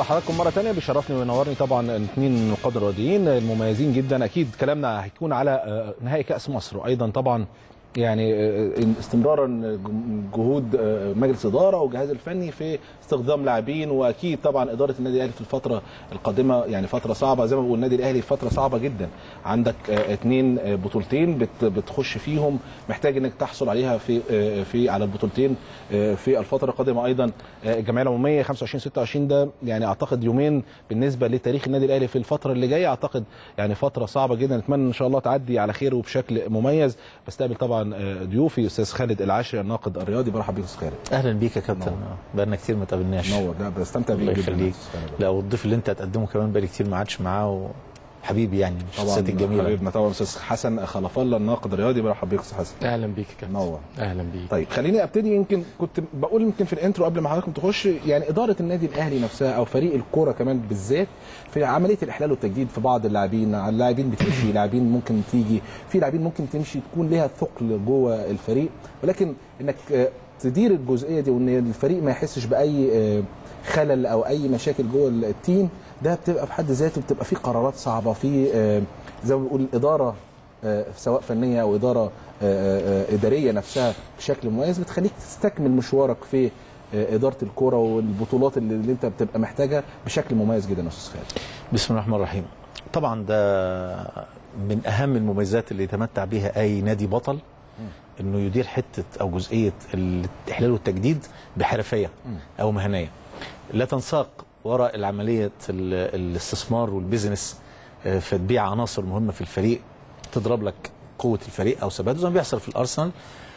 بحضراتكم مره ثانيه. بيشرفني وينورني طبعا الاثنين نقاد الرياضيين المميزين جدا. اكيد كلامنا هيكون على نهائي كاس مصر، وايضا طبعا يعني استمرارا جهود مجلس اداره والجهاز الفني في استخدام لاعبين، واكيد طبعا اداره النادي الاهلي في الفتره القادمه يعني فتره صعبه. زي ما بقول النادي الاهلي في فتره صعبه جدا، عندك 2 بطولتين بتخش فيهم، محتاج انك تحصل عليها في على البطولتين في الفتره القادمه. ايضا الجمعيه العموميه 25 26 ده يعني اعتقد يومين بالنسبه لتاريخ النادي الاهلي في الفتره اللي جايه، اعتقد يعني فتره صعبه جدا. نتمنى ان شاء الله تعدي على خير وبشكل مميز. بستقبل طبعا ضيوفي استاذ خالد العاشري الناقد الرياضي. برحب بيك استاذ خالد. اهلا بيك يا كابتن، بقالنا كتير ما تقابلناش. نور، ده بستمتع بيك جدا. الله يخليك. لا والضيف اللي انت هتقدمه كمان بقالي كتير ما عادش معاه، وحبيبي يعني من الشخصيات الجميله. حبيبنا طبعا استاذ حسن خلف الله الناقد الرياضي. برحب بيك استاذ حسن. اهلا بيك يا كابتن. نور. اهلا بيك. طيب خليني ابتدي. يمكن كنت بقول يمكن في الانترو قبل ما حضراتكم تخش، يعني اداره النادي الاهلي نفسها او فريق الكوره كمان بالذات في عمليه الاحلال والتجديد في بعض اللاعبين بتمشي، لاعبين ممكن تيجي، في لاعبين ممكن تمشي تكون لها ثقل جوه الفريق، ولكن انك تدير الجزئيه دي وان الفريق ما يحسش باي خلل او اي مشاكل جوه التيم، ده بتبقى في حد ذاته بتبقى في قرارات صعبه، في زي ما بنقول اداره سواء فنيه او اداره اداريه نفسها بشكل مميز، بتخليك تستكمل مشوارك في اداره الكوره والبطولات اللي انت بتبقى محتاجها بشكل مميز جدا يا استاذ خالد. بسم الله الرحمن الرحيم. طبعا ده من اهم المميزات اللي يتمتع بها اي نادي بطل، انه يدير حته او جزئيه الاحلال والتجديد بحرفيه او مهنيه، لا تنساق وراء العمليه الاستثمار والبيزنس في تبيع عناصر مهمه في الفريق تضرب لك قوه الفريق او ثباته زي ما بيحصل في الارسنال،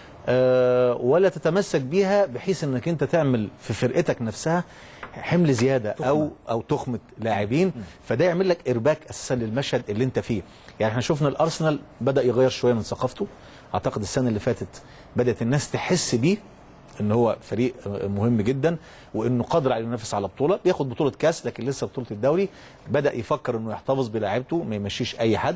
ولا تتمسك بيها بحيث انك انت تعمل في فرقتك نفسها حمل زياده او تخمه لاعبين، فده يعمل لك ارباك اساسا للمشهد اللي انت فيه. يعني احنا شفنا الارسنال بدا يغير شويه من ثقافته، اعتقد السنه اللي فاتت بدات الناس تحس بيه ان هو فريق مهم جدا وانه قادر على ينافس على بطوله، بياخد بطوله كاس لكن لسه بطوله الدوري، بدا يفكر انه يحتفظ بلاعيبته ما يمشيش اي حد.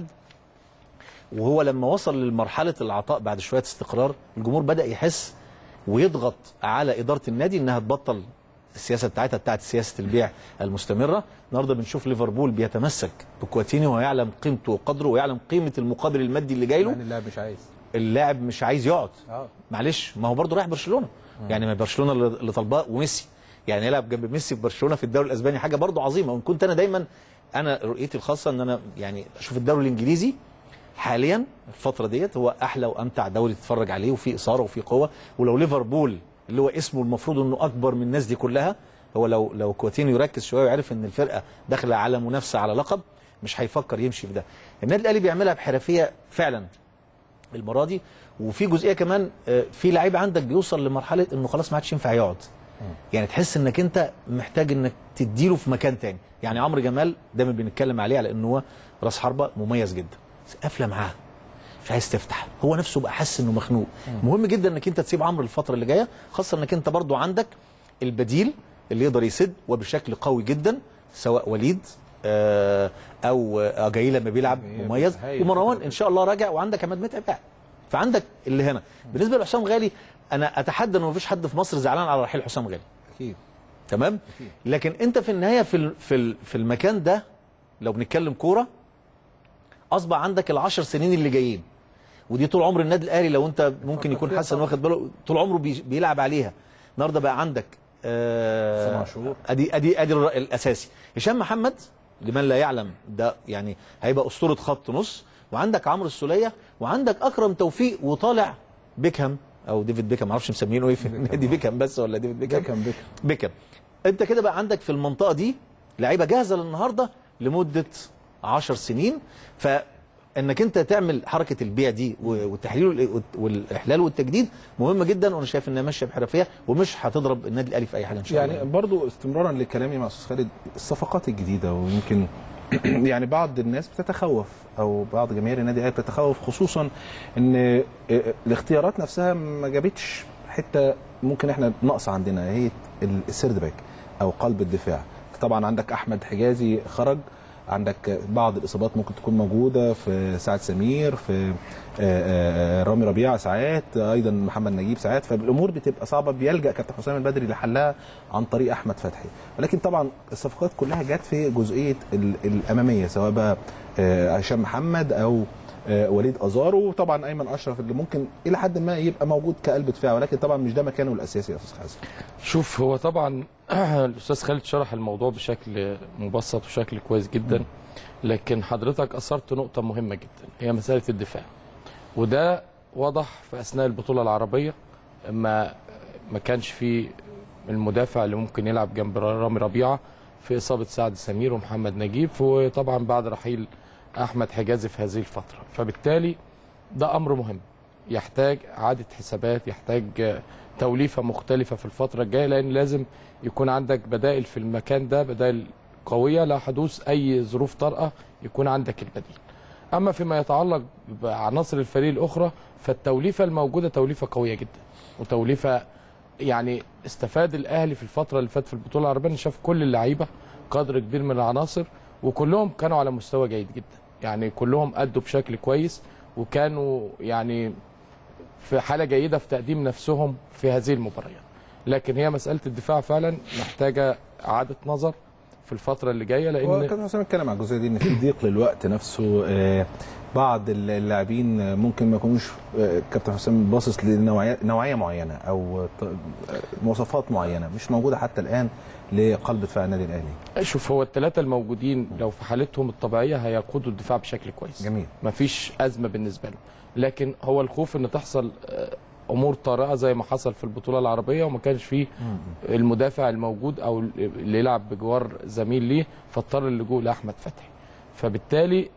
وهو لما وصل لمرحله العطاء بعد شويه استقرار، الجمهور بدا يحس ويضغط على اداره النادي انها تبطل السياسه بتاعتها بتاعت سياسه البيع المستمره. النهارده بنشوف ليفربول بيتمسك بكواتينيو ويعلم قيمته وقدره ويعلم قيمه المقابل المادي اللي جاي له. يعني اللاعب مش عايز يقعد. معلش، ما هو برضه رايح برشلونه. يعني ما برشلونه اللي طالباه وميسي، يعني يلعب جنب ميسي في برشلونه في الدوري الاسباني حاجه برضه عظيمه. وان كنت انا دايما رؤيتي الخاصه ان انا يعني اشوف الدوري الانجليزي حاليا الفتره ديت هو احلى وامتع دوري تتفرج عليه، وفي اثاره وفي قوه. ولو ليفربول اللي هو اسمه المفروض انه اكبر من الناس دي كلها، هو لو كواتينيو يركز شويه ويعرف ان الفرقه داخله على منافسه على لقب، مش هيفكر يمشي في ده. النادي الاهلي بيعملها بحرفيه فعلا المره دي. وفي جزئيه كمان، في لعيب عندك بيوصل لمرحله انه خلاص ما عادش ينفع يقعد، يعني تحس انك انت محتاج انك تديله في مكان تاني. يعني عمرو جمال دايما بنتكلم عليه على انه هو راس حربه مميز جدا، قافله معاه مش عايز تفتح، هو نفسه بقى حاسس انه مخنوق. مهم جدا انك انت تسيب عمرو الفتره اللي جايه، خاصه انك انت برضو عندك البديل اللي يقدر يسد وبشكل قوي جدا، سواء وليد او اجاي لما بيلعب مميز، ومروان ان شاء الله راجع، وعندك عماد متعب قاعد، فعندك اللي هنا. بالنسبه لحسام غالي، انا اتحدى انه مفيش حد في مصر زعلان على رحيل حسام غالي. اكيد. تمام؟ أكيد. لكن انت في النهايه في المكان ده لو بنتكلم كوره، اصبح عندك ال10 سنين اللي جايين، ودي طول عمر النادي الاهلي لو انت ممكن يكون حسن واخد باله طول عمره بيلعب عليها. النهارده بقى عندك 7 شهور ادي الاساسي هشام محمد لمن لا يعلم، ده يعني هيبقى اسطوره خط نص، وعندك عمرو السوليه، وعندك اكرم توفيق، وطالع بيكهام او ديفيد بيكهام، ما اعرفش مسمينه ايه في النادي، بيكهام بس ولا ديفيد بيكهام. انت كده بقى عندك في المنطقه دي لعيبه جاهزه للنهارده لمده 10 سنين. فانك انت تعمل حركه البيع دي والتحليل والاحلال والتجديد مهمه جدا، وانا شايف انها ماشيه بحرفيه ومش هتضرب النادي الاهلي في اي حاجه ان شاء الله. يعني برضو استمرارا لكلامي مع استاذ خالد، الصفقات الجديده، ويمكن يعني بعض الناس بتتخوف او بعض جماهير النادي الاهلي بتتخوف، خصوصا ان الاختيارات نفسها ما جابتش حته ممكن احنا ناقصه عندنا، هي السيرد باك او قلب الدفاع. طبعا عندك احمد حجازي خرج، عندك بعض الاصابات ممكن تكون موجوده في سعد سمير، في رامي ربيعه ساعات، ايضا محمد نجيب ساعات، فالامور بتبقى صعبه، بيلجا كابتن حسام البدري لحلها عن طريق احمد فتحي. ولكن طبعا الصفقات كلها جت في جزئيه الاماميه، سواء بقى هشام محمد او وليد ازارو، وطبعا ايمن اشرف اللي ممكن الى حد ما يبقى موجود كقلب دفاع، ولكن طبعا مش ده مكانه الاساسي يا استاذ حازم. شوف، هو طبعا الاستاذ خالد شرح الموضوع بشكل مبسط وشكل كويس جدا، لكن حضرتك اثرت نقطه مهمه جدا، هي مساله الدفاع. وده وضح في اثناء البطوله العربيه، ما كانش في المدافع اللي ممكن يلعب جنب رامي ربيعه في اصابه سعد سمير ومحمد نجيب، وطبعا بعد رحيل احمد حجازي في هذه الفتره، فبالتالي ده امر مهم يحتاج اعاده حسابات، يحتاج توليفه مختلفه في الفتره الجايه، لان لازم يكون عندك بدائل في المكان ده، بدائل قويه لا حدوث اي ظروف طارئه يكون عندك البديل. اما فيما يتعلق بعناصر الفريق الاخرى، فالتوليفه الموجوده توليفه قويه جدا، وتوليفه يعني استفاد الاهلي في الفتره اللي فاتت في البطوله العربيه، شاف كل اللعيبه قدر كبير من العناصر، وكلهم كانوا على مستوى جيد جدا، يعني كلهم ادوا بشكل كويس، وكانوا يعني في حاله جيده في تقديم نفسهم في هذه المباريات. لكن هي مساله الدفاع فعلا محتاجه اعاده نظر في الفتره اللي جايه، لان كابتن حسام اتكلم على الجزئيه دي ان في ضيق للوقت نفسه، بعض اللاعبين ممكن ما يكونوش كابتن حسام باصص لنوعيه معينه او مواصفات معينه مش موجوده حتى الان لقلب دفاع النادي الاهلي. شوف، هو الثلاثه الموجودين لو في حالتهم الطبيعيه هيقودوا الدفاع بشكل كويس، جميل، مفيش ازمه بالنسبه له، لكن هو الخوف ان تحصل امور طارئه زي ما حصل في البطوله العربيه، وما كانش فيه المدافع الموجود او اللي يلعب بجوار زميل ليه، فاضطر اللجوء لاحمد فتحي. فبالتالي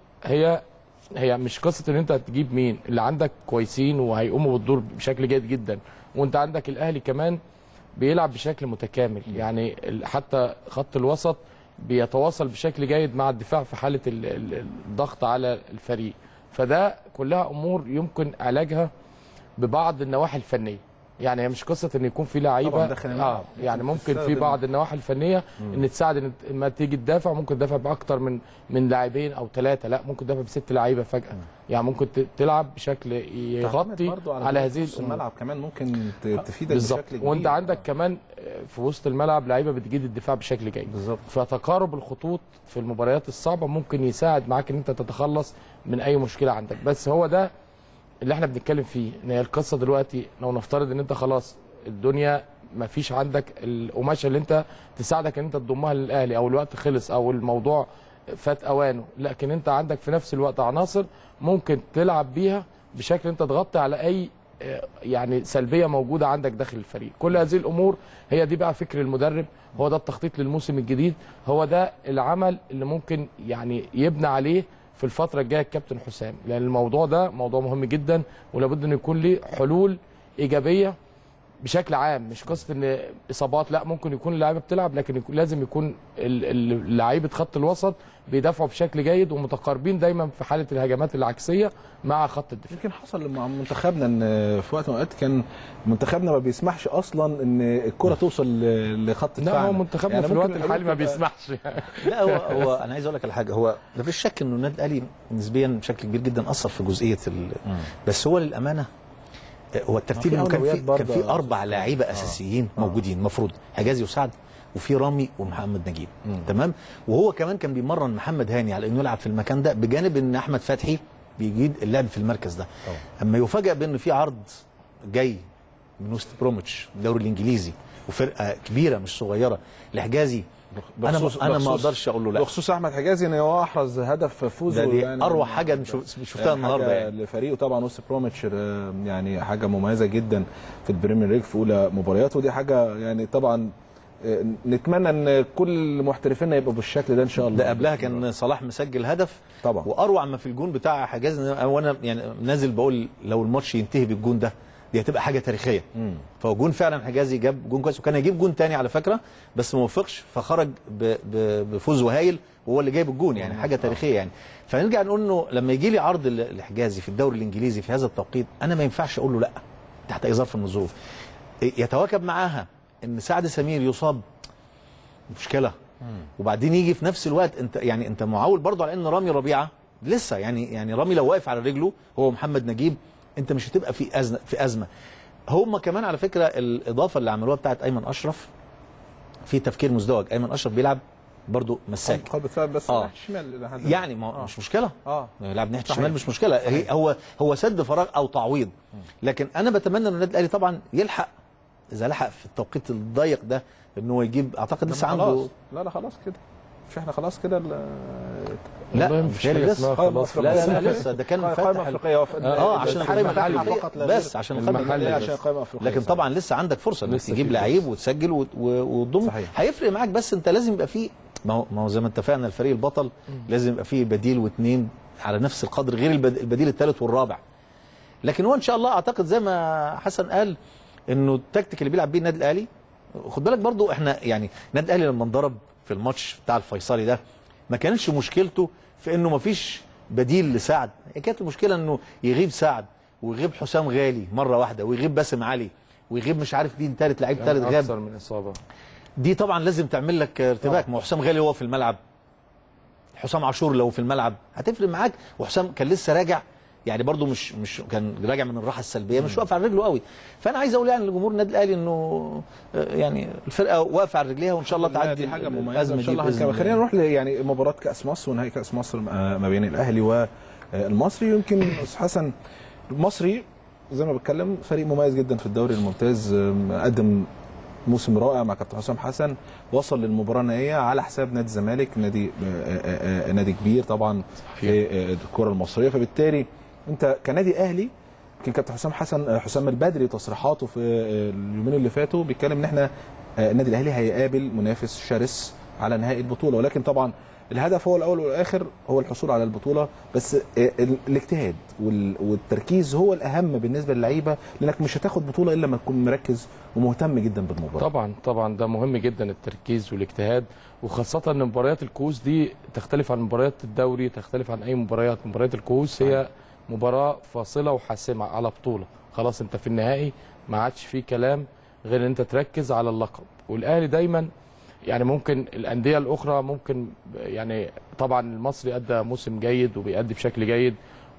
هي مش قصه ان انت هتجيب مين، اللي عندك كويسين وهيقوموا بالدور بشكل جيد جدا، وانت عندك الاهلي كمان بيلعب بشكل متكامل، يعني حتى خط الوسط بيتواصل بشكل جيد مع الدفاع في حاله الضغط على الفريق، فده كلها امور يمكن علاجها ببعض النواحي الفنيه. يعني هي مش قصه ان يكون في لعيبه يعني ممكن في بعض النواحي الفنيه ان تساعد ان ما تيجي تدافع، ممكن تدافع باكتر من لاعبين او ثلاثه، لا ممكن تدافع ب6 لعيبه فجاه، يعني ممكن تلعب بشكل يغطي على هذه الملعب كمان ممكن تفيدك بشكل كبير. وانت عندك كمان في وسط الملعب لعيبه بتجيد الدفاع بشكل جيد بالظبط، فتقارب الخطوط في المباريات الصعبه ممكن يساعد معاك ان انت تتخلص من اي مشكله عندك. بس هو ده اللي احنا بنتكلم فيه، ان هي القصه دلوقتي لو نفترض ان انت خلاص الدنيا ما فيش عندك القماشه اللي انت تساعدك ان انت تضمها للاهلي، او الوقت خلص او الموضوع فات اوانه، لكن انت عندك في نفس الوقت عناصر ممكن تلعب بيها بشكل انت تغطي على اي يعني سلبيه موجوده عندك داخل الفريق. كل هذه الامور هي دي بقى فكر المدرب، هو ده التخطيط للموسم الجديد، هو ده العمل اللي ممكن يعني يبنى عليه في الفتره الجايه الكابتن حسام، لان الموضوع ده موضوع مهم جدا ولابد ان يكون له حلول ايجابيه بشكل عام، مش قصه ان اصابات، لا ممكن يكون اللاعيبه بتلعب، لكن لازم يكون لعيبه خط الوسط بيدافعوا بشكل جيد ومتقاربين دايما في حاله الهجمات العكسيه مع خط الدفاع. يمكن حصل مع منتخبنا ان في وقت من الاوقات كان منتخبنا ما بيسمحش اصلا ان الكره توصل لخط دفاعنا. لا هو منتخبنا يعني في الوقت الحالي ما بيسمحش. لا هو انا عايز اقول لك على حاجه، هو ما فيش شك انه النادي الاهلي نسبيا بشكل كبير جدا اثر في جزئيه بس هو للامانه هو الترتيب انه كان في 4 لاعيبه اساسيين موجودين المفروض، حجازي وسعد وفي رامي ومحمد نجيب، تمام، وهو كمان كان بيمرن محمد هاني على انه يلعب في المكان ده، بجانب ان احمد فتحي بيجيد اللعب في المركز ده. اما يفاجئ بان في عرض جاي من وست بروميتش الدوري الانجليزي وفرقه كبيره مش صغيره لحجازي، انا ما اقدرش اقول له لا. بخصوص احمد حجازي ان هو احرز هدف فوزه، دي يعني اروع حاجه شفتها النهارده يعني لفريقه طبعا. وست بروميتش يعني حاجه مميزه جدا في البريمير ليج في اولى مبارياته، ودي حاجه يعني طبعا نتمنى ان كل محترفينا يبقوا بالشكل ده ان شاء الله. ده قبلها كان صلاح مسجل هدف طبعا، واروع ما في الجون بتاع حجازي، وانا يعني نازل بقول لو الماتش ينتهي بالجون ده دي هتبقى حاجه تاريخيه. فهو جون فعلا، حجازي جاب جون كويس، وكان هيجيب جون تاني على فكره بس ما وفقش، فخرج بفوز وهايل وهو اللي جايب الجون، يعني حاجه تاريخيه يعني. فنرجع نقول انه لما يجي لي عرض لحجازي في الدوري الانجليزي في هذا التوقيت، انا ما ينفعش اقول له لا تحت اي ظرف من الظروف. يتواكب معاها ان سعد سمير يصاب، مشكله وبعدين يجي في نفس الوقت انت معول برضه على ان رامي ربيعه لسه يعني رامي لو واقف على رجله هو محمد نجيب انت مش هتبقى في ازمه. هم كمان على فكره الاضافه اللي عملوها بتاعت ايمن اشرف في تفكير مزدوج. ايمن اشرف بيلعب برضه مساك قلب دفاع بس ناحيه الشمال يعني مش مشكله يلعب ناحيه الشمال مش مشكله. هو سد فراغ او تعويض. لكن انا بتمنى ان النادي الاهلي طبعا يلحق اذا لحق في التوقيت الضيق ده ان هو يجيب. اعتقد لسه عنده لا خلاص كده مش احنا خلاص كده لا مش لسه خلاص. لا لسه ده كان قائمه افريقيه عشان القائمه المحليه فقط بس عشان المحليه عشان قائمه افريقيه. لكن طبعا لسه عندك فرصه انك تجيب لعيب وتسجل وتضمه. هيفرق معاك بس انت لازم يبقى فيه ما هو زي ما اتفقنا الفريق البطل لازم يبقى فيه بديل واثنين على نفس القدر غير البديل الثالث والرابع. لكن هو ان شاء الله اعتقد زي ما حسن قال انه التكتيك اللي بيلعب بيه النادي الاهلي. خد بالك برضو احنا يعني النادي الاهلي لما انضرب في الماتش بتاع الفيصلي ده ما كانش مشكلته في انه ما فيش بديل لسعد. كانت المشكله انه يغيب سعد ويغيب حسام غالي مره واحده ويغيب باسم علي ويغيب مش عارف مين ثالث لعيب ثالث غاب اكثر من اصابه. دي طبعا لازم تعمل لك ارتباك. ما هو حسام غالي هو في الملعب حسام عاشور لو في الملعب هتفرق معاك. وحسام كان لسه راجع يعني برضو مش كان راجع من الراحه السلبيه مش واقف على رجله قوي. فانا عايز اقول يعني لجمهور النادي الاهلي انه يعني الفرقه واقفه على رجليها وان شاء الله تعدي. دي حاجه مميزه ان شاء الله. خلينا نروح يعني مباراه كاس مصر ونهائي كاس مصر ما بين الاهلي والمصري. يمكن حسن المصري زي ما بتكلم فريق مميز جدا في الدوري الممتاز قدم موسم رائع مع كابتن حسام حسن. وصل للمباراه النهائيه على حساب نادي الزمالك نادي كبير طبعا في الكره المصريه. فبالتالي انت كنادي اهلي يمكن كابتن حسام البدري تصريحاته في اليومين اللي فاتوا بيتكلم ان احنا النادي الاهلي هيقابل منافس شرس على نهائي البطوله. ولكن طبعا الهدف هو الاول والاخر هو الحصول على البطوله. بس الاجتهاد والتركيز هو الاهم بالنسبه للعيبه لانك مش هتاخد بطوله الا لما تكون مركز ومهتم جدا بالمباراه. طبعا ده مهم جدا التركيز والاجتهاد. وخاصه ان مباريات الكؤوس دي تختلف عن مباريات الدوري تختلف عن اي مباريات الكؤوس هي مباراه فاصله وحاسمه على بطوله. خلاص انت في النهائي ما عادش فيه كلام غير ان انت تركز على اللقب. والاهلي دايما يعني ممكن الانديه الاخرى ممكن يعني طبعا المصري ادى موسم جيد وبيأدي بشكل جيد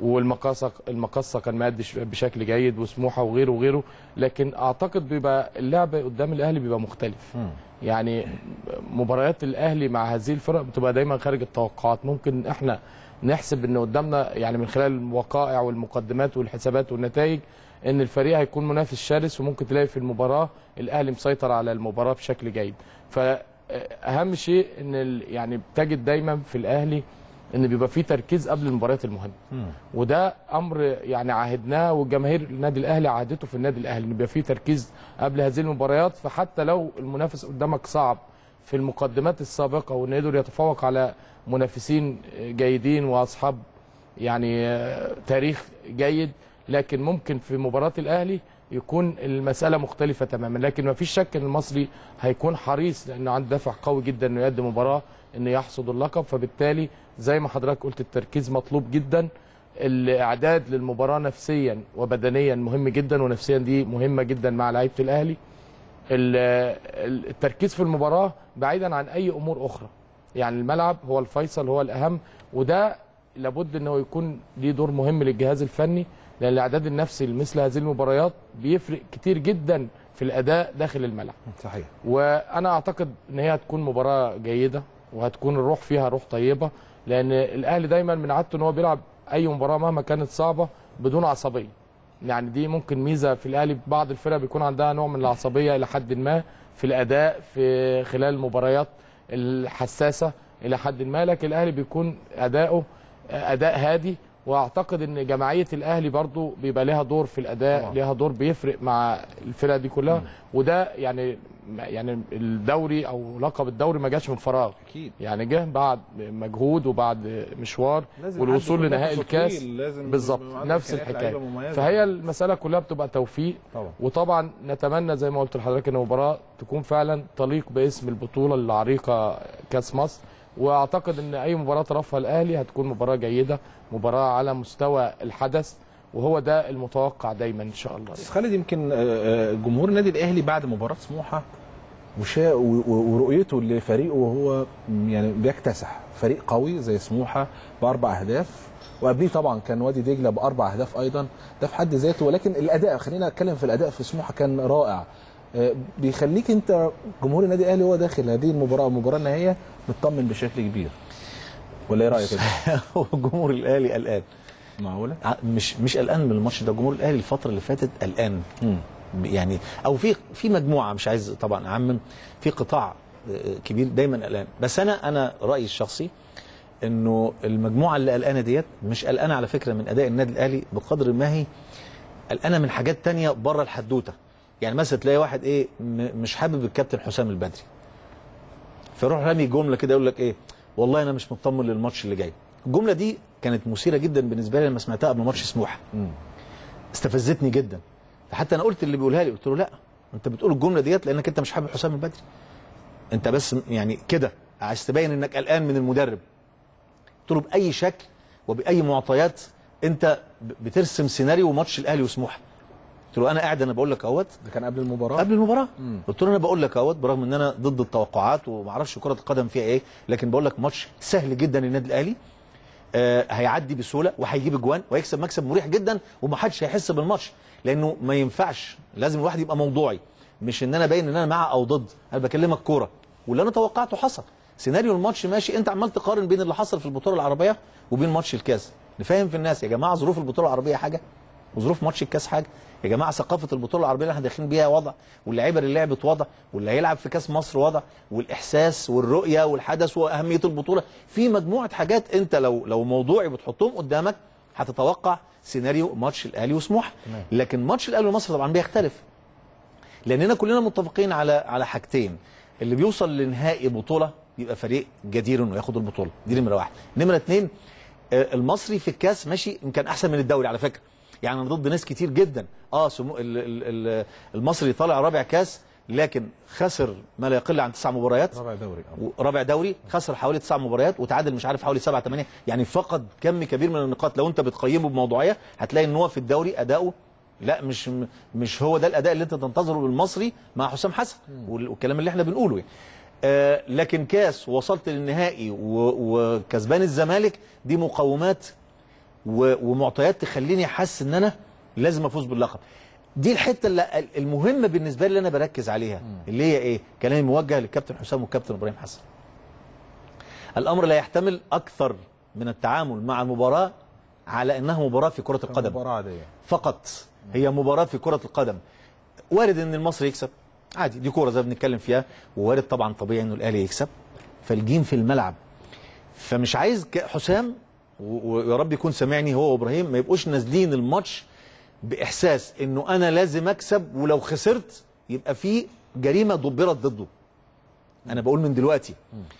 المقصه كان مادي بشكل جيد وسموحه وغيره. لكن اعتقد بيبقى اللعب قدام الاهلي بيبقى مختلف. يعني مباريات الاهلي مع هذه الفرق بتبقى دايما خارج التوقعات. ممكن احنا نحسب ان قدامنا يعني من خلال الوقائع والمقدمات والحسابات والنتائج ان الفريق هيكون منافس شرس وممكن تلاقي في المباراه الاهلي مسيطر على المباراه بشكل جيد. فاهم شيء ان يعني بتجد دايما في الاهلي ان بيبقى فيه تركيز قبل المباريات المهمه. وده امر يعني عاهدناه والجماهير النادي الاهلي عادته في النادي الاهلي ان بيبقى فيه تركيز قبل هذه المباريات. فحتى لو المنافس قدامك صعب في المقدمات السابقه وانه يقدر يتفوق على منافسين جيدين واصحاب يعني تاريخ جيد لكن ممكن في مباراه الاهلي يكون المساله مختلفه تماما. لكن ما فيش شك ان المصري هيكون حريص لانه عنده دافع قوي جدا انه يقدم مباراه انه يحصد اللقب. فبالتالي زي ما حضرتك قلت التركيز مطلوب جدا. الاعداد للمباراه نفسيا وبدنيا مهم جدا ونفسيا دي مهمه جدا مع لعيبه الاهلي. التركيز في المباراه بعيدا عن اي امور اخرى. يعني الملعب هو الفيصل هو الاهم وده لابد انه يكون ليه دور مهم للجهاز الفني لان الاعداد النفسي لمثل هذه المباريات بيفرق كتير جدا في الاداء داخل الملعب. صحيح. وانا اعتقد ان هي هتكون مباراه جيده وهتكون الروح فيها روح طيبه لان الاهلي دايما من عادته ان هو بيلعب اي مباراه مهما كانت صعبه بدون عصبيه. يعني دي ممكن ميزه في الاهلي. بعض الفرق بيكون عندها نوع من العصبيه الى حد ما في الاداء في خلال المباريات الحساسه الى حد ما. لكن الاهلي بيكون اداؤه اداء هادي واعتقد ان جماعيه الاهلي برضو بيبقى لها دور في الاداء لها دور بيفرق مع الفرق دي كلها. وده يعني الدوري او لقب الدوري ما جاش من فراغ اكيد. يعني جه بعد مجهود وبعد مشوار والوصول لنهائي الكاس بالظبط نفس الحكايه. فهي المساله كلها بتبقى توفيق طبعا. وطبعا نتمنى زي ما قلت لحضرتك ان المباراه تكون فعلا تليق باسم البطوله العريقه كاس مصر. واعتقد ان اي مباراه طرفها الاهلي هتكون مباراه جيده مباراه على مستوى الحدث وهو ده المتوقع دايما ان شاء الله. بس خالد يمكن جمهور النادي الاهلي بعد مباراه سموحه ورؤيته لفريقه وهو يعني بيكتسح فريق قوي زي سموحه باربع اهداف، وقبليه طبعا كان وادي دجله باربع اهداف ايضا، ده في حد ذاته. ولكن الاداء، خلينا نتكلم في الاداء في سموحه كان رائع. بيخليك انت جمهور النادي الاهلي هو داخل هذه المباراه النهائيه مطمن بشكل كبير، ولا ايه رايك؟ هو جمهور الاهلي قلقان. معقوله؟ مش قلقان من الماتش ده، جمهور الاهلي الفتره اللي فاتت قلقان. يعني او في مجموعه، مش عايز طبعا اعمم، في قطاع كبير دايما قلقان. بس انا رايي الشخصي انه المجموعه اللي قلقانه ديت مش قلقانه على فكره من اداء النادي الاهلي بقدر ما هي قلقانه من حاجات تانية بره الحدوته. يعني مثلا تلاقي واحد ايه مش حابب الكابتن حسام البدري، فيروح رامي جمله كده يقول لك ايه، والله انا مش مطمن للماتش اللي جاي. الجمله دي كانت مثيره جدا بالنسبه لي لما سمعتها قبل ماتش سموحه. استفزتني جدا، حتى انا قلت اللي بيقولها لي، قلت له لا، انت بتقول الجمله ديت لانك انت مش حابب حسام البدري، انت بس يعني كده عايز تبين انك قلقان من المدرب. قلت له باي شكل وباي معطيات انت بترسم سيناريو ماتش الاهلي وسموحه. قلت له انا قاعد انا بقول لك اهوت. ده كان قبل المباراه؟ قبل المباراه. قلت له انا بقول لك اهوت، برغم ان انا ضد التوقعات وما اعرفش كره القدم فيها ايه، لكن بقول لك ماتش سهل جدا للنادي الاهلي، هيعدي بسهوله وهيجيب اجوان وهيكسب مكسب مريح جدا، ومحدش هيحس بالماتش. لانه ما ينفعش، لازم الواحد يبقى موضوعي، مش ان انا باين ان انا مع او ضد، انا بكلمك كوره، واللي انا توقعته حصل. سيناريو الماتش ماشي، انت عمال تقارن بين اللي حصل في البطوله العربيه وبين ماتش الكاس. نفهم في الناس يا جماعه، ظروف البطوله العربيه حاجه وظروف ماتش الكاس حاجه. يا جماعه ثقافه البطوله العربيه اللي احنا داخلين بيها وضع، واللعيبه اللي لعبت وضع، واللي هيلعب في كاس مصر وضع، والاحساس والرؤيه والحدث واهميه البطوله، في مجموعه حاجات انت لو موضوعي بتحطهم قدامك هتتوقع سيناريو ماتش الاهلي وسموحه. لكن ماتش الاهلي ومصر طبعا بيختلف، لاننا كلنا متفقين على حاجتين. اللي بيوصل لنهائي بطوله يبقى فريق جدير انه ياخد البطوله، دي نمره واحد. نمره اتنين، المصري في الكاس ماشي يمكن احسن من الدوري على فكره. يعني انا ضد ناس كتير جدا المصري طالع رابع كاس، لكن خسر ما لا يقل عن 9 مباريات. رابع دوري خسر حوالي 9 مباريات وتعادل مش عارف حوالي 7 8، يعني فقد كم كبير من النقاط. لو انت بتقيمه بموضوعيه هتلاقي ان هو في الدوري اداؤه لا مش هو ده الاداء اللي انت تنتظره بالمصري مع حسام حسن والكلام اللي احنا بنقوله يعني. لكن كاس وصلت للنهائي وكسبان الزمالك، دي مقومات ومعطيات تخليني حاسس ان انا لازم افوز باللقب. دي الحته اللي المهمه بالنسبه لي اللي انا بركز عليها، اللي هي ايه؟ كلامي موجه للكابتن حسام والكابتن ابراهيم حسن. الامر لا يحتمل اكثر من التعامل مع المباراه على انها مباراه في كره القدم، مباراه عاديه فقط. هي مباراه في كره القدم. وارد ان المصري يكسب عادي، دي كوره زي ما بنتكلم فيها، ووارد طبعا طبيعي انه الاهلي يكسب، فالجيم في الملعب. فمش عايز حسام ويا رب يكون سامعني هو وابراهيم ما يبقوش نازلين الماتش باحساس انه انا لازم اكسب، ولو خسرت يبقى في جريمه دبرت ضده. انا بقول من دلوقتي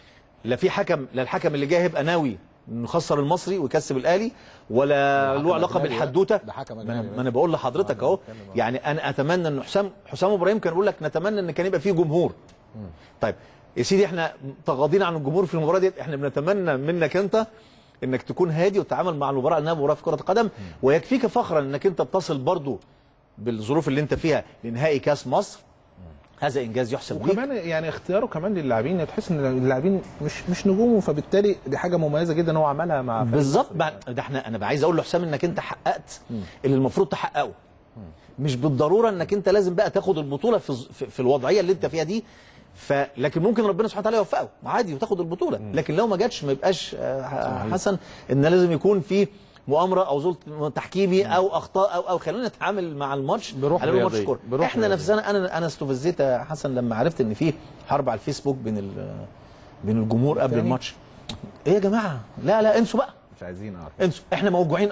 لا في حكم، لا الحكم اللي جاي هيبقى ناوي انه يخسر المصري ويكسب الاهلي، ولا له علاقه بالحدوته. ما انا بقول لحضرتك اهو، يعني انا اتمنى ان حسام وابراهيم كان بيقول لك نتمنى ان كان يبقى فيه جمهور. طيب يا سيدي احنا تغاضينا عن الجمهور في المباراه دي، احنا بنتمنى منك انت انك تكون هادي وتتعامل مع المباراه انها مباراه في كره القدم، ويكفيك فخرا انك انت بتصل برضو بالظروف اللي انت فيها لنهائي كاس مصر. هذا انجاز يحسب ليك. وكمان يعني اختياره كمان للاعبين، تحس ان اللاعبين مش نجومه، فبالتالي دي حاجه مميزه جدا هو عملها مع بالظبط. ده انا عايز اقول لحسام انك انت حققت اللي المفروض تحققه. مش بالضروره انك انت لازم بقى تاخد البطوله في الوضعيه اللي انت فيها دي، لكن ممكن ربنا سبحانه وتعالى يوفقه عادي وتاخد البطوله. لكن لو ما جاتش ما يبقاش حسن ان لازم يكون في مؤامره او ظلم تحكيمي او اخطاء او خلينا نتعامل مع الماتش بروح على ماتش كوره. احنا رياضية. نفسنا انا استفزيت يا حسن لما عرفت ان في حرب على الفيسبوك بين الجمهور قبل الماتش. ايه يا جماعه؟ لا انسوا بقى، مش عايزين انسوا، احنا موجوعين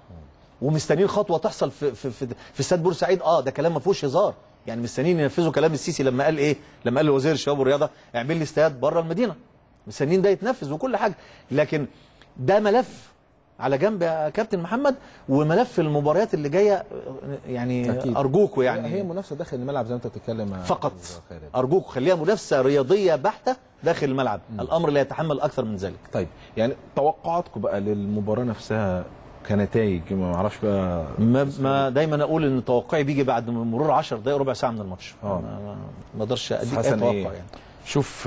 ومستنيين خطوه تحصل في استاد بورسعيد. ده كلام ما فيهوش هزار، يعني مستنيين ينفذوا كلام السيسي لما قال ايه؟ لما قال لوزير الشباب والرياضه اعمل لي استاد بره المدينه. مستنيين ده يتنفذ وكل حاجه، لكن ده ملف على جنب يا كابتن محمد، وملف المباريات اللي جايه يعني أكيد. ارجوكوا يعني هي منافسه داخل الملعب زي ما انت بتتكلم فقط. ارجوكوا خليها منافسه رياضيه بحته داخل الملعب. الامر لا يتحمل اكثر من ذلك. طيب يعني توقعاتكم بقى للمباراه نفسها كنتائج ما اعرفش بقى. ما دايما اقول ان توقعي بيجي بعد مرور 10 دقائق ربع ساعه من الماتش. ما اقدرش اديك اي توقع يعني. شوف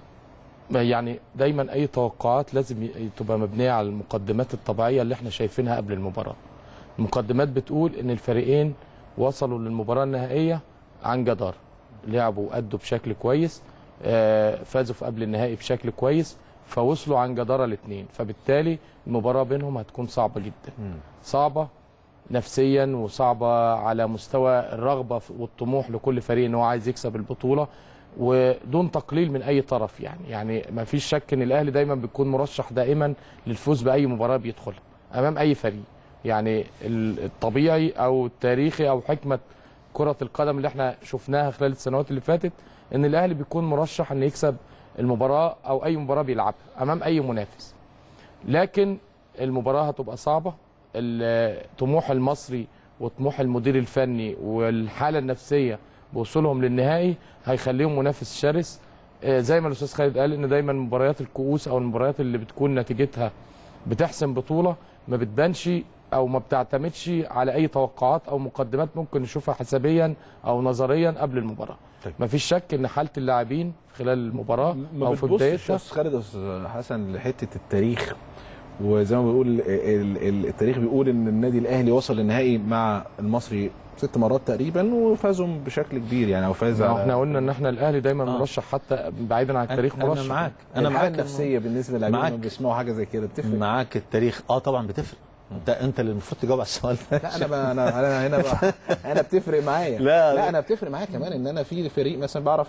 يعني دايما اي توقعات لازم تبقى مبنيه على المقدمات الطبيعيه اللي احنا شايفينها قبل المباراه. المقدمات بتقول ان الفريقين وصلوا للمباراه النهائيه عن جدار، لعبوا وادوا بشكل كويس، فازوا في قبل النهائي بشكل كويس، فوصلوا عن جداره الاثنين، فبالتالي المباراه بينهم هتكون صعبه جدا. صعبه نفسيا وصعبه على مستوى الرغبه والطموح لكل فريق ان هو عايز يكسب البطوله، ودون تقليل من اي طرف. يعني ما فيش شك ان الاهلي دايما بيكون مرشح دائما للفوز باي مباراه بيدخلها امام اي فريق. يعني الطبيعي او التاريخي او حكمه كره القدم اللي احنا شفناها خلال السنوات اللي فاتت ان الاهلي بيكون مرشح ان يكسب المباراه او اي مباراه بيلعبها امام اي منافس. لكن المباراه هتبقى صعبه. الطموح المصري وطموح المدير الفني والحاله النفسيه بوصولهم للنهائي هيخليهم منافس شرس. زي ما الاستاذ خالد قال ان دايما مباريات الكؤوس او المباريات اللي بتكون نتيجتها بتحسم بطوله ما بتبانش او ما بتعتمدش على اي توقعات او مقدمات ممكن نشوفها حسابيا او نظريا قبل المباراه. ما فيش شك ان حاله اللاعبين خلال المباراه او في بدايتها. استاذ خالد استاذ حسن لحته التاريخ، وزي ما بيقول التاريخ بيقول ان النادي الاهلي وصل للنهائي مع المصري 6 مرات تقريبا وفازوا بشكل كبير يعني، او فاز. احنا قلنا ان احنا الاهلي دايما مرشح حتى بعيدا عن التاريخ مرشح. انا معاك النفسيه بالنسبه للاعبين لما بيسمعوا حاجه زي كده بتفرق معاك. التاريخ طبعا بتفرق. انت اللي المفروض تجاوب على السؤال ده. لا انا هنا بقى انا بتفرق معايا. لا انا بتفرق معايا كمان ان انا في فريق مثلا بعرف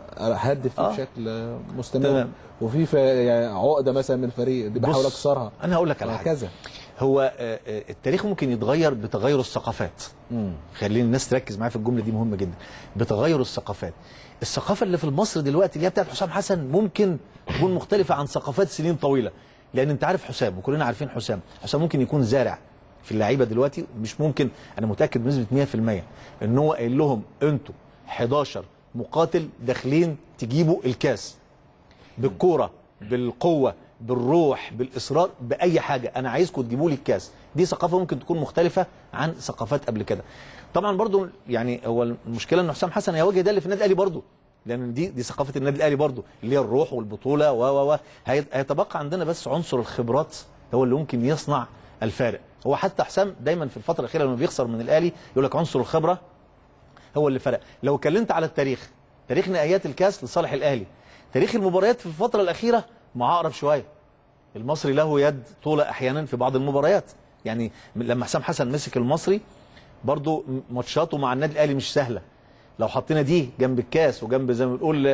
اهدف فيه بشكل مستمر، وفي يعني عقده مثلا من الفريق دي بحاول اكسرها. انا هقول لك على حاجه. هو التاريخ ممكن يتغير بتغير الثقافات. خلينا الناس تركز معايا في الجمله دي، مهمه جدا. بتغير الثقافات. الثقافه اللي في مصر دلوقتي اللي هي بتاعت حسام حسن ممكن تكون مختلفه عن ثقافات سنين طويله. لان انت عارف حسام وكلنا عارفين حسام ممكن يكون زارع في اللعيبه دلوقتي. مش ممكن، انا متاكد بنسبه 100% ان هو قايل لهم انتوا 11 مقاتل داخلين تجيبوا الكاس بالكوره بالقوه بالروح بالاصرار باي حاجه، انا عايزكم تجيبوا لي الكاس. دي ثقافه ممكن تكون مختلفه عن ثقافات قبل كده. طبعا برضو يعني هو المشكله ان حسام حسن هيواجه ده اللي في النادي الاهلي برضو، لان دي ثقافه النادي الاهلي برضو اللي هي الروح والبطوله هيتبقى عندنا بس عنصر الخبرات هو اللي ممكن يصنع الفارق. هو حتى حسام دايما في الفتره الاخيره لما بيخسر من الاهلي يقول لك عنصر الخبره هو اللي فرق. لو اتكلمت على التاريخ، تاريخ نهائيات الكاس لصالح الاهلي، تاريخ المباريات في الفتره الاخيره معقرب شويه. المصري له يد طولة احيانا في بعض المباريات. يعني لما حسام حسن مسك المصري برضو ماتشاته مع النادي الاهلي مش سهله. لو حطينا دي جنب الكاس وجنب زي ما بنقول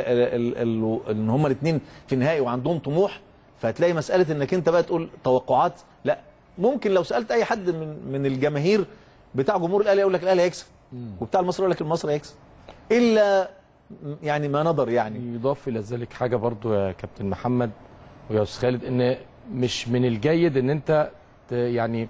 ان هما الاثنين في النهائي وعندهم طموح، فهتلاقي مساله انك انت بقى تقول توقعات. لا، ممكن لو سالت اي حد من الجماهير بتاع جمهور الاهلي يقول لك الاهلي هيكسب، وبتاع المصري يقول لك المصري هيكسب، الا يعني ما نظر. يعني يضاف الى ذلك حاجه برضو يا كابتن محمد ويا استاذ خالد، ان مش من الجيد ان انت يعني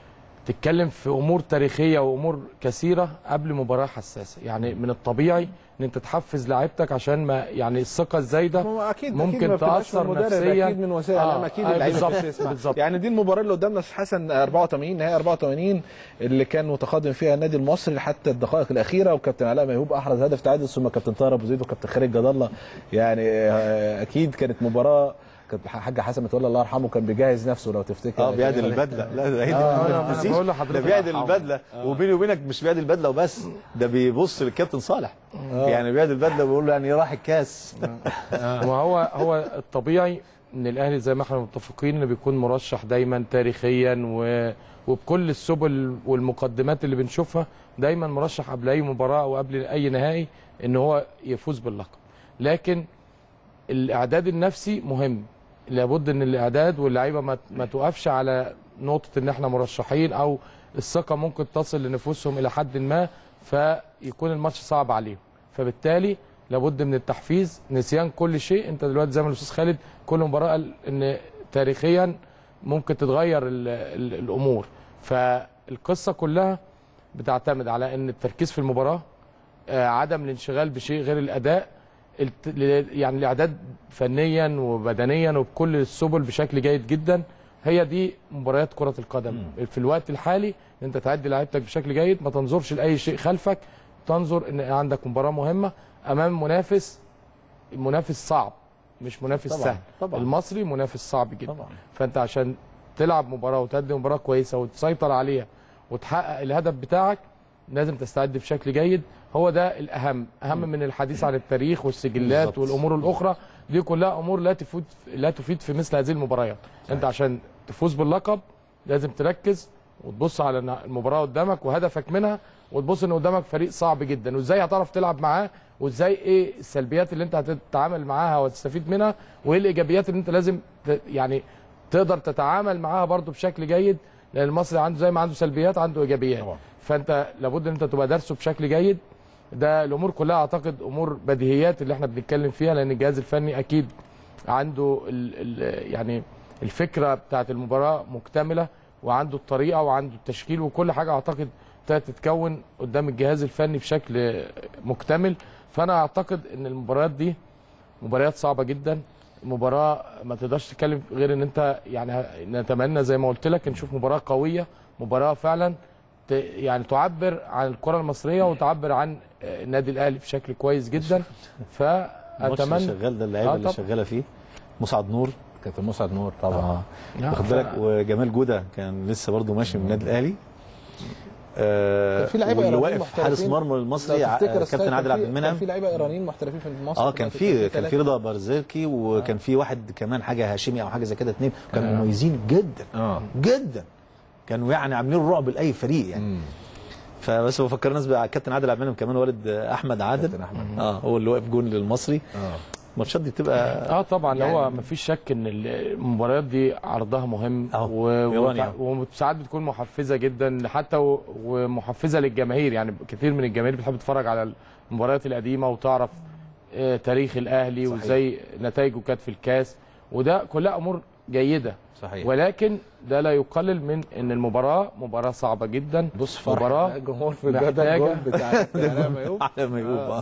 تتكلم في امور تاريخيه وامور كثيره قبل مباراه حساسه. يعني من الطبيعي ان انت تحفز لاعيبتك عشان ما يعني الثقه الزايده ممكن تاثر نفسيا. اكيد من وسائل الاعلام اكيد اللعيبه بتسمع. يعني دي المباراه اللي قدامنا حسن 84 نهائي 84 اللي كان متقدم فيها النادي المصري حتى الدقائق الاخيره، وكابتن علاء ميهوب احرز هدف تعادل، ثم كابتن طاهر ابو زيد وكابتن خالد جد الله. يعني اكيد كانت مباراه. كانت الحاج حسن متولي الله يرحمه كان بيجهز نفسه لو تفتكر. بيعدل البدله. لا ده انا بقول لحضرتك ده بيعدل البدله. وبيني وبينك مش بيعدل البدله وبس، ده بيبص للكابتن صالح. يعني بيعدل البدله وبيقول له يعني راح الكاس. وهو الطبيعي ان الاهلي زي ما احنا متفقين انه بيكون مرشح دايما تاريخيا وبكل السبل والمقدمات اللي بنشوفها دايما مرشح قبل اي مباراه وقبل اي نهائي ان هو يفوز باللقب. لكن الاعداد النفسي مهم. لابد ان الاعداد واللعيبه ما توقفش على نقطه ان احنا مرشحين او الثقه ممكن تصل لنفوسهم الى حد ما فيكون الماتش صعب عليهم. فبالتالي لابد من التحفيز، نسيان كل شيء. انت دلوقتي زي ما الاستاذ خالد كل مباراه قال ان تاريخيا ممكن تتغير الامور. فالقصه كلها بتعتمد على ان التركيز في المباراه، عدم الانشغال بشيء غير الاداء، يعني الاعداد فنيا وبدنيا وبكل السبل بشكل جيد جدا هي دي مباريات كره القدم. في الوقت الحالي انت تعدي لعيبتك بشكل جيد، ما تنظرش لاي شيء خلفك، تنظر ان عندك مباراه مهمه امام منافس صعب، مش منافس طبعاً سهل. طبعاً. المصري منافس صعب جدا طبعاً. فانت عشان تلعب مباراه وتقدم مباراه كويسه وتسيطر عليها وتحقق الهدف بتاعك لازم تستعد بشكل جيد. هو ده الاهم، اهم من الحديث عن التاريخ والسجلات بالزبط. والامور الاخرى. دي كلها امور لا تفيد في مثل هذه المباريات. انت عشان تفوز باللقب لازم تركز وتبص على المباراه قدامك وهدفك منها، وتبص ان قدامك فريق صعب جدا وازاي هتعرف تلعب معاه، وازاي ايه السلبيات اللي انت هتتعامل معاها وتستفيد منها، وايه الايجابيات اللي انت لازم يعني تقدر تتعامل معاها برضو بشكل جيد. لان المصري عنده زي ما عنده سلبيات عنده ايجابيات طبعا. فانت لابد ان انت تبقى دارسه بشكل جيد. ده الامور كلها اعتقد امور بديهيات اللي احنا بنتكلم فيها، لان الجهاز الفني اكيد عنده يعني الفكره بتاعت المباراه مكتمله، وعنده الطريقه وعنده التشكيل وكل حاجه اعتقد تتكون قدام الجهاز الفني بشكل مكتمل. فانا اعتقد ان المباريات دي مباريات صعبه جدا، مباراه ما تقدرش تتكلم غير ان انت يعني نتمنى زي ما قلت لك نشوف مباراه قويه، مباراه فعلا يعني تعبر عن الكره المصريه وتعبر عن النادي الاهلي بشكل كويس جدا. فاتمنى شغال ده اللعيبه اللي شغاله فيه مسعد نور، كابتن مسعد نور طبعا واخد بالك، وجمال جوده كان لسه برضه ماشي من النادي الاهلي. كان في لعيبه واللي واقف حارس مرمى المصري كابتن عادل عبد المنعم. كان في لعيبه ايرانيين محترفين في مصر. كان في رضا برزيركي، وكان في واحد كمان حاجه هاشمي او حاجه زي كده، اثنين كانوا مميزين جدا جدا، كانوا يعني عاملين رعب لاي فريق يعني. فبس بفكر الناس بكابتن عادل عبد المنعم كمان، والد احمد عادل هو اللي واقف جون للمصري. الماتشات دي بتبقى طبعا يعني هو مفيش شك ان المباريات دي عرضها مهم وساعات بتكون محفزه جدا حتى ومحفزه للجماهير. يعني كثير من الجماهير بتحب تتفرج على المباريات القديمه وتعرف تاريخ الاهلي وازاي نتائجه كانت في الكاس، وده كلها امور جيده صحيح. ولكن ده لا يقلل من ان المباراه مباراه صعبه جدا. بص مباراه الجمهور في الجول بتاع على ميوب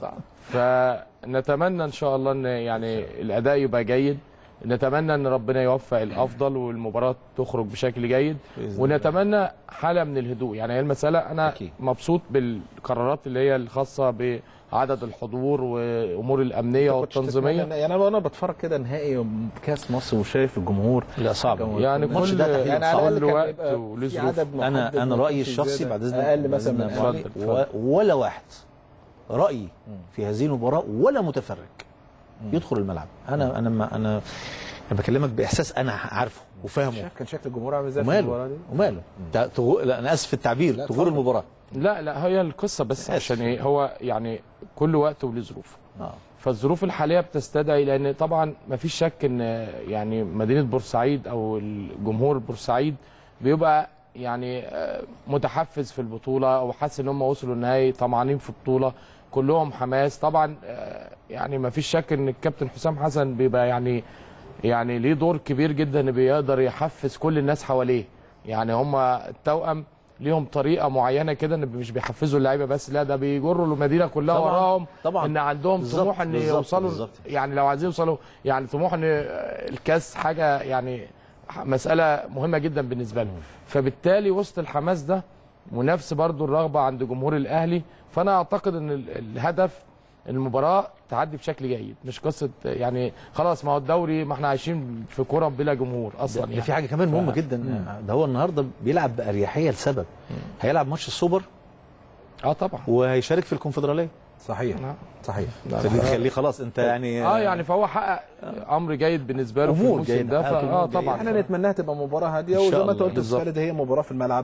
فنتمنى ان شاء الله ان يعني الاداء يبقى جيد، نتمنى ان ربنا يوفق الافضل والمباراه تخرج بشكل جيد، ونتمنى حاله من الهدوء. يعني هي المساله انا مبسوط بالقرارات اللي هي الخاصه بعدد الحضور وامور الامنيه والتنظيميه. يعني انا بتفرج كده نهائي كاس مصر وشايف الجمهور لا صعب يعني كل وقت وله ظروف. انا رايي الشخصي بعد اذنك اقل مثلا ولا واحد رايي في هذه المباراه ولا متفرج يدخل الملعب. انا بكلمك باحساس انا عارفه وفاهمه. كان شكل الجمهور عامل ازاي في المباراه دي؟ وماله لا انا اسف في التعبير، تغور المباراه. لا هي القصه بس عشان هو يعني كل وقت وله ظروف. فالظروف الحاليه بتستدعي، لان طبعا ما فيش شك ان يعني مدينه بورسعيد او الجمهور بورسعيد بيبقى يعني متحفز في البطوله او حاسس ان هم وصلوا النهائي طمعانين في البطوله، كلهم حماس طبعا. يعني ما فيش شك ان الكابتن حسام حسن بيبقى يعني ليه دور كبير جدا ان بيقدر يحفز كل الناس حواليه. يعني هم التوأم ليهم طريقه معينه كده، ان مش بيحفزوا اللعيبه بس، لا ده بيجروا المدينه كلها وراهم طبعا. ان عندهم طموح ان يوصلوا يعني لو عايزين يوصلوا يعني طموح ان الكاس حاجه يعني مساله مهمه جدا بالنسبه لهم. فبالتالي وسط الحماس ده ونفس برضو الرغبه عند جمهور الاهلي، فانا اعتقد ان الهدف المباراه تعدي بشكل جيد، مش قصه يعني خلاص ما هو الدوري، ما احنا عايشين في كوره بلا جمهور اصلا. يعني في حاجه كمان مهمه جدا، ده هو النهارده بيلعب باريحيه لسبب هيلعب ماتش السوبر طبعا، وهيشارك في الكونفدراليه. صحيح صحيح. فدي تخليه خلاص انت يعني يعني فهو حقق امر جيد بالنسبه له في الموسم ده. طبعا احنا نتمناها تبقى مباراه هاديه، وزي ما انت قلت خالد هي مباراه في الملعب.